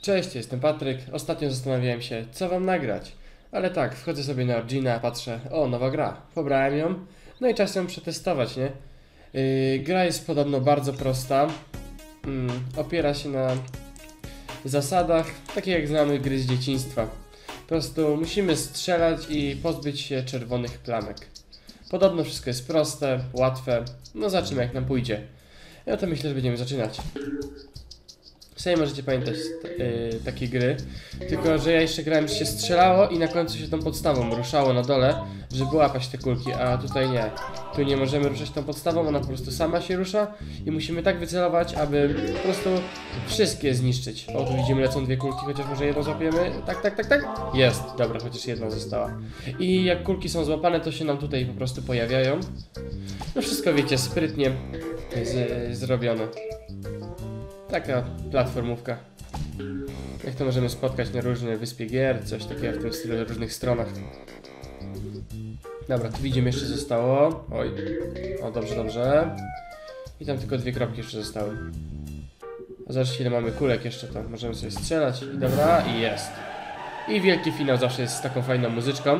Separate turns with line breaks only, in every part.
Cześć, jestem Patryk. Ostatnio zastanawiałem się, co wam nagrać. Ale tak, wchodzę sobie na Origina, patrzę, o, nowa gra. Pobrałem ją, no i czas ją przetestować, nie? Gra jest podobno bardzo prosta. Opiera się na zasadach, takich jak znamy gry z dzieciństwa. Po prostu musimy strzelać i pozbyć się czerwonych plamek. Podobno wszystko jest proste, łatwe, no zobaczymy jak nam pójdzie. Ja to myślę, że będziemy zaczynać. Sami możecie pamiętać takie gry, tylko że ja jeszcze grałem, że się strzelało i na końcu się tą podstawą ruszało na dole, żeby łapać te kulki, a tutaj nie. Tu nie możemy ruszać tą podstawą, ona po prostu sama się rusza i musimy tak wycelować, aby po prostu wszystkie zniszczyć. O, tu widzimy, lecą dwie kulki, chociaż może jedną złapiemy. Tak. Jest, dobra, chociaż jedna została. I jak kulki są złapane, to się nam tutaj po prostu pojawiają. No wszystko wiecie, sprytnie zrobione. Taka platformówka. Jak to możemy spotkać na różne wyspie gier, coś takiego w tym stylu, na różnych stronach. Dobra, tu widzimy jeszcze zostało. Oj, o dobrze. I tam tylko dwie kropki jeszcze zostały. A zobaczcie ile mamy kulek jeszcze tam, możemy sobie strzelać. I dobra, i jest. I wielki finał zawsze jest z taką fajną muzyczką.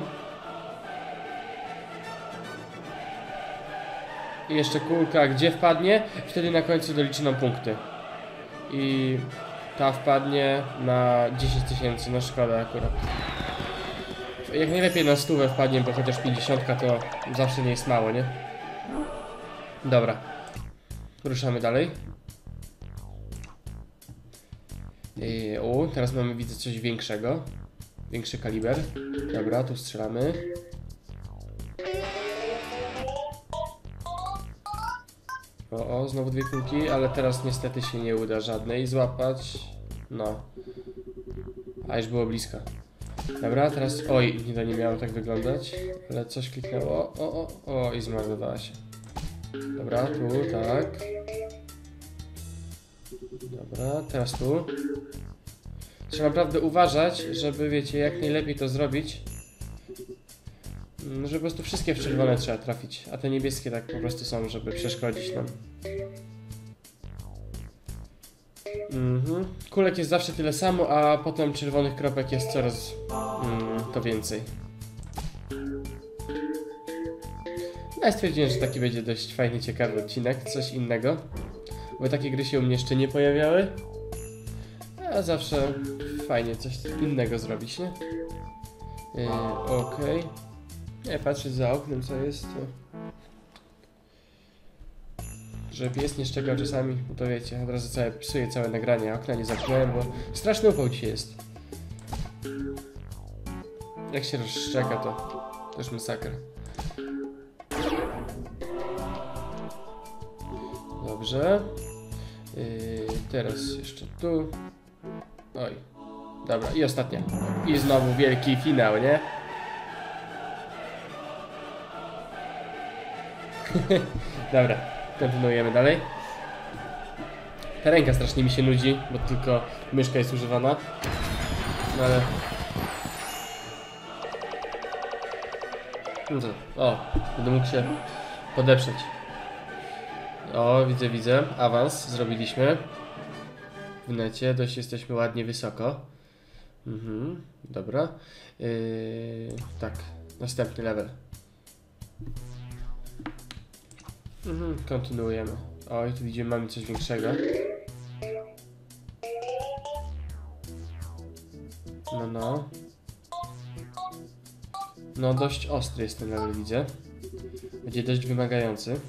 I jeszcze kulka gdzie wpadnie, wtedy na końcu doliczy nam punkty. I ta wpadnie na 10 000, no szkoda akurat. Jak najlepiej na 100 wpadnie, bo chociaż 50 to zawsze nie jest mało, nie? Dobra. Ruszamy dalej. Teraz mamy, widzę, coś większego. Większy kaliber. Dobra, tu strzelamy. O, znowu dwie kulki, ale teraz niestety się nie uda żadnej złapać. No. A już było blisko. Dobra, teraz... Oj, to nie miało tak wyglądać. Ale coś kliknęło. O, i zmarnowała się. Dobra, tu, tak. Dobra, teraz tu. Trzeba naprawdę uważać, żeby, wiecie, jak najlepiej to zrobić. Żeby po prostu wszystkie w czerwone trzeba trafić, a te niebieskie tak po prostu są, żeby przeszkodzić nam. Kulek jest zawsze tyle samo, a potem czerwonych kropek jest coraz to więcej. No ja stwierdziłem, że taki będzie dość fajny, ciekawy odcinek, coś innego. Bo takie gry się u mnie jeszcze nie pojawiały. A zawsze fajnie coś innego zrobić, nie? Okej. Nie, patrzę za oknem, co jest, to... Że pies nie szczeka czasami, bo to wiecie, od razu psuje całe nagranie, okna nie zamknąłem, bo straszny upał dzisiaj jest. Jak się rozszczeka, to już masakra. Dobrze. Teraz jeszcze tu. Oj. Dobra, i ostatnia. I znowu wielki finał, nie? Dobra, kontynuujemy dalej. Ta ręka strasznie mi się nudzi, bo tylko myszka jest używana. No ale... No to, o, będę mógł się podeprzeć. O, widzę. Awans zrobiliśmy. W necie, dość jesteśmy ładnie wysoko. Dobra. Tak, następny level. Kontynuujemy. Oj, tu widzimy, mamy coś większego. No. No, dość ostry jest ten level, widzę. Będzie dość wymagający.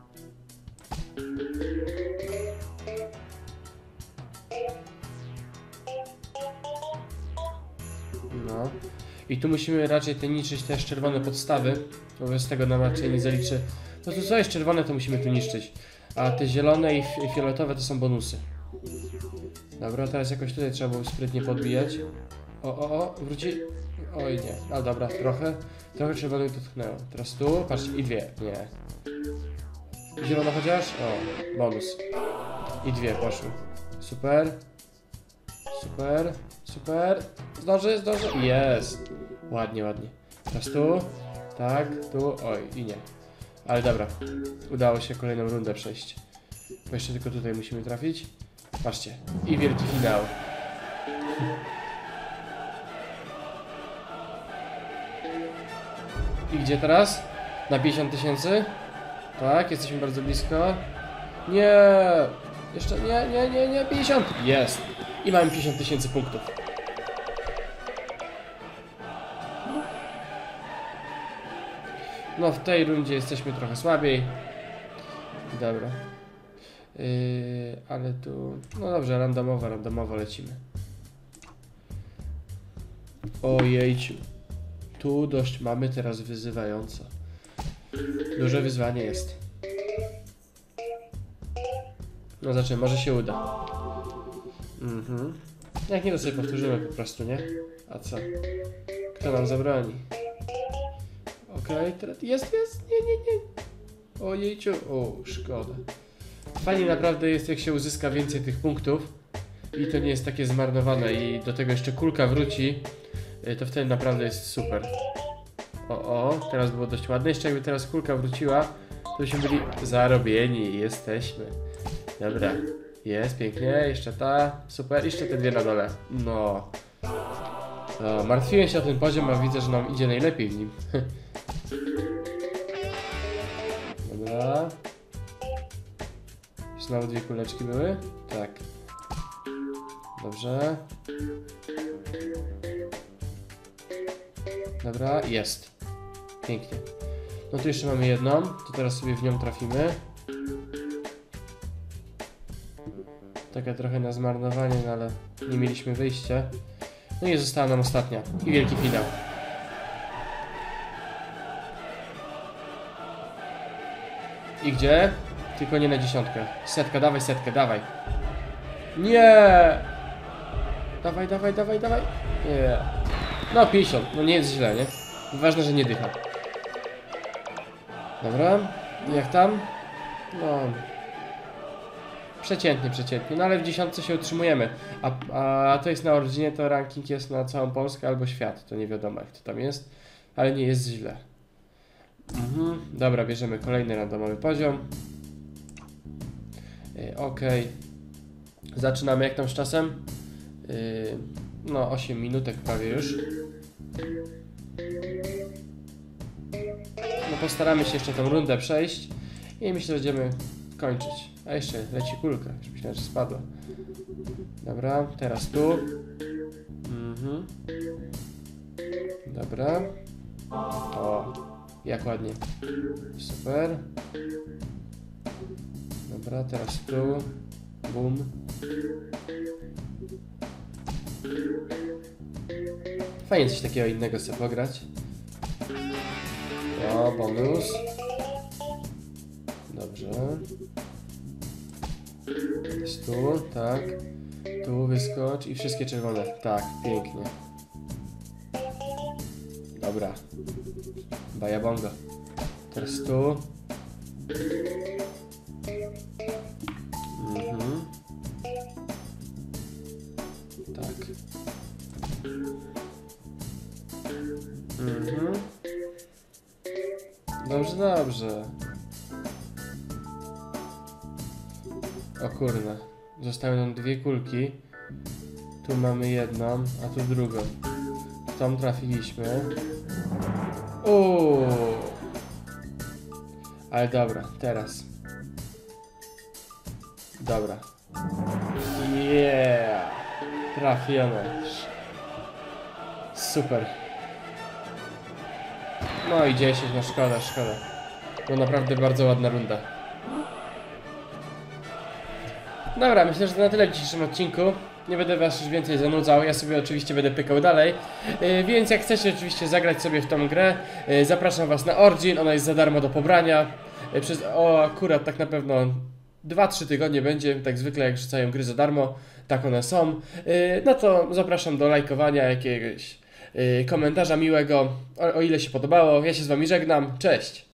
No. I tu musimy raczej niszczyć też czerwone podstawy, bo bez tego nam raczej nie zaliczy. No to co jest czerwone, to musimy tu niszczyć. A te zielone i fioletowe to są bonusy. Dobra, teraz jakoś tutaj trzeba było sprytnie podbijać. Wróci. Oj nie, a dobra, trochę czerwonych dotknęło. Teraz tu, patrzcie, i dwie, nie. Zielona chociaż? O, bonus. I dwie poszły. Super. Zdąży. Jest. Ładnie. Teraz tu. Tak, tu, oj, i nie. Ale dobra, udało się kolejną rundę przejść. Bo jeszcze tylko tutaj musimy trafić. Patrzcie, i wielki finał. I gdzie teraz? Na 50 000? Tak, jesteśmy bardzo blisko. Nie! Jeszcze nie, 50! Jest! I mamy 50 000 punktów. No w tej rundzie jesteśmy trochę słabiej. Dobra. Ale tu... No dobrze, randomowo lecimy. Ojejciu. Tu dość mamy teraz wyzywająco. Duże wyzwanie jest. No zobaczymy, może się uda. Jak nie, to sobie powtórzymy po prostu, nie? A co? Kto nam zabroni? Okej, teraz jest, nie. Ojejciu, o, szkoda. Fajnie naprawdę jest, jak się uzyska więcej tych punktów i to nie jest takie zmarnowane i do tego jeszcze kulka wróci, to wtedy naprawdę jest super. Teraz było dość ładne. Jeszcze jakby teraz kulka wróciła, to byśmy byli zarobieni i jesteśmy. Dobra, jest pięknie, jeszcze ta, super, jeszcze te dwie na dole. No. Martwiłem się o ten poziom, a widzę, że nam idzie najlepiej w nim. Dobra. Znowu dwie kuleczki były? Tak. Dobrze. Dobra, jest. Pięknie. No tu jeszcze mamy jedną, to teraz sobie w nią trafimy. Taka trochę na zmarnowanie, no ale nie mieliśmy wyjścia. No i została nam ostatnia. I wielki finał. I gdzie? Tylko nie na 10. Setka, dawaj. Nie! Dawaj. Nie. No 50, no nie jest źle, nie? Ważne, że nie dycha. Dobra, jak tam? No... Przeciętnie, no ale w 10 się utrzymujemy. A to jest na Originie, to ranking jest na całą Polskę albo świat, to nie wiadomo jak to tam jest, ale nie jest źle. Dobra, bierzemy kolejny randomowy poziom. Okej. Zaczynamy, jak tam z czasem? No 8 minutek prawie już. No postaramy się jeszcze tą rundę przejść i myślę, że będziemy kończyć. A jeszcze leci kulka, już myślałem, że spadła. Dobra, teraz tu. Dobra. O, jak ładnie. Super. Dobra, teraz tu. Bum. Fajnie coś takiego innego sobie pograć. O, bonus. Dobrze. Jest tu, tak. Tu wyskocz i wszystkie czerwone. Tak, pięknie. Dobra. Bajabongo. Teraz tu. Tak. Dobrze. O kurde. Zostały nam dwie kulki. Tu mamy jedną, a tu drugą. Tam trafiliśmy. Ale dobra, teraz. Dobra. Yeah! Trafione. Super. No i 10, no szkoda. To naprawdę bardzo ładna runda. Dobra, myślę, że to na tyle w dzisiejszym odcinku. Nie będę was już więcej zanudzał, ja sobie oczywiście będę pykał dalej. Więc jak chcecie oczywiście zagrać sobie w tą grę, zapraszam was na Origin, ona jest za darmo do pobrania. Akurat tak na pewno 2-3 tygodnie będzie, tak zwykle jak rzucają gry za darmo, tak one są. No to zapraszam do lajkowania, jakiegoś komentarza miłego, o ile się podobało. Ja się z wami żegnam, cześć!